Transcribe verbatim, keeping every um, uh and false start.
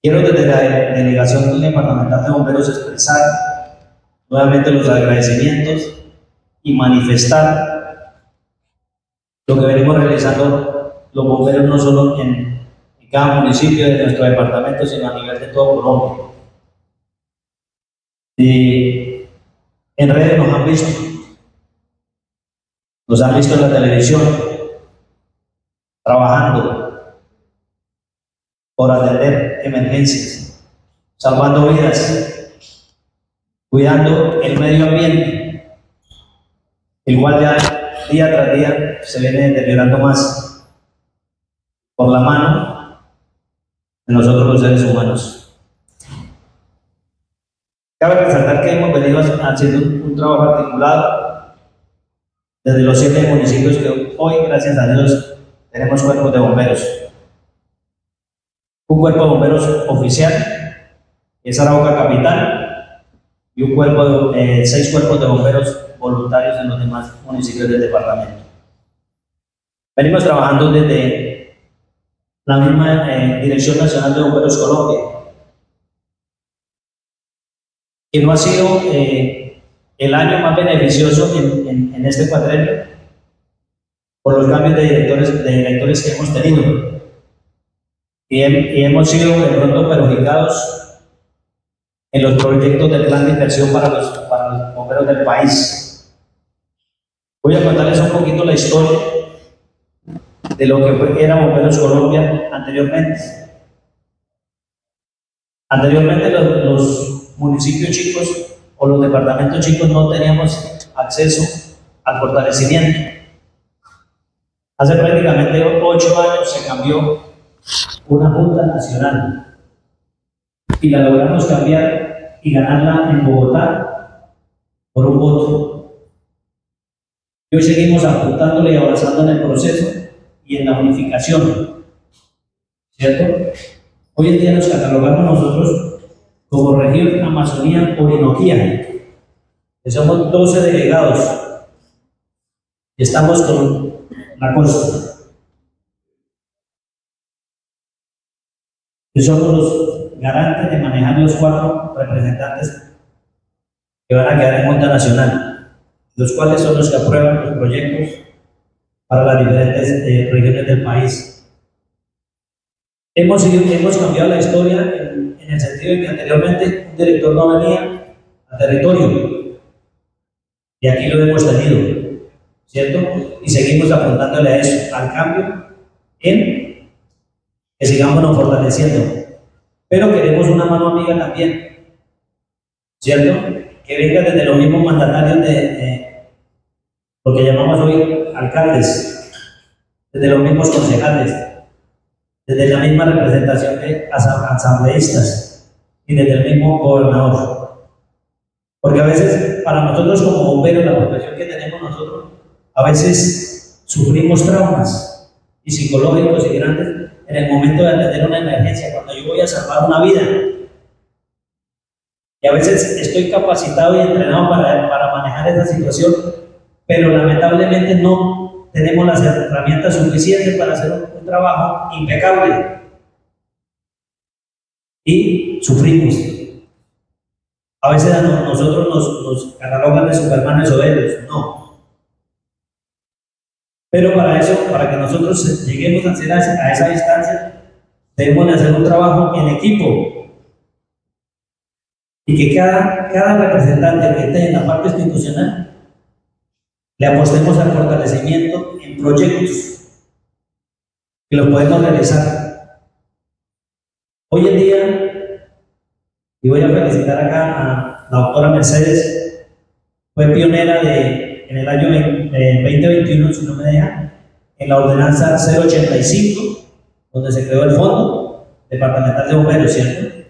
Quiero desde la delegación departamental de bomberos expresar nuevamente los agradecimientos y manifestar lo que venimos realizando los bomberos no solo en, en cada municipio de nuestro departamento, sino a nivel de todo Colombia. Y en redes nos han visto, nos han visto en la televisión, trabajando por atender emergencias, salvando vidas, cuidando el medio ambiente, el cual ya día tras día se viene deteriorando más por la mano de nosotros los seres humanos. Cabe resaltar que hemos venido haciendo un, un trabajo articulado desde los siete municipios que hoy, gracias a Dios, tenemos cuerpos de bomberos. Un cuerpo de bomberos oficial, que es Arauca Capital, y un cuerpo de, eh, seis cuerpos de bomberos voluntarios en los demás municipios del departamento. Venimos trabajando desde la misma eh, Dirección Nacional de Bomberos Colombia, que no ha sido eh, el año más beneficioso en, en, en este cuatrenio por los cambios de directores, de directores que hemos tenido. Y, he, y hemos sido de pronto perjudicados en los proyectos del plan de inversión para los, para los bomberos del país. Voy a contarles un poquito la historia de lo que fue, era Bomberos Colombia anteriormente. Anteriormente los, los municipios chicos o los departamentos chicos no teníamos acceso al fortalecimiento. Hace prácticamente ocho años se cambió una Junta Nacional y la logramos cambiar y ganarla en Bogotá por un voto. Y hoy seguimos apuntándole y avanzando en el proceso y en la unificación, ¿cierto? Hoy en día nos catalogamos nosotros como región Amazonía Orinoquía, que somos doce delegados y estamos con la costa. Y somos los garantes de manejar los cuatro representantes que van a quedar en Junta Nacional, los cuales son los que aprueban los proyectos para las diferentes eh, regiones del país. Hemos, hemos cambiado la historia en, en el sentido de que anteriormente un director no venía al territorio y aquí lo hemos tenido, ¿cierto? Y seguimos apuntándole a eso, al cambio, en que sigamos fortaleciendo. Pero queremos una mano amiga también, ¿cierto? Que venga desde los mismos mandatarios de, de lo que llamamos hoy alcaldes, desde los mismos concejales, desde la misma representación de asambleístas y desde el mismo gobernador. Porque a veces, para nosotros como bomberos, la profesión que tenemos nosotros, a veces sufrimos traumas y psicológicos y grandes en el momento de atender una emergencia, cuando yo voy a salvar una vida. Y a veces estoy capacitado y entrenado para, para manejar esa situación, pero lamentablemente no tenemos las herramientas suficientes para hacer un, un trabajo impecable. Y sufrimos. A veces a nosotros nos, nos catalogan de supermanes o héroes, no. Pero para eso, para que nosotros lleguemos a, hacer a, esa, a esa distancia, debemos de hacer un trabajo en equipo. Y que cada, cada representante que esté en la parte institucional le apostemos al fortalecimiento en proyectos que los podemos realizar. Hoy en día, y voy a felicitar acá a la doctora Mercedes, fue pionera de, en el año veinte veintiuno, si no me dejan, en la ordenanza cero ochenta y cinco, donde se creó el Fondo Departamental de Bomberos, ¿cierto?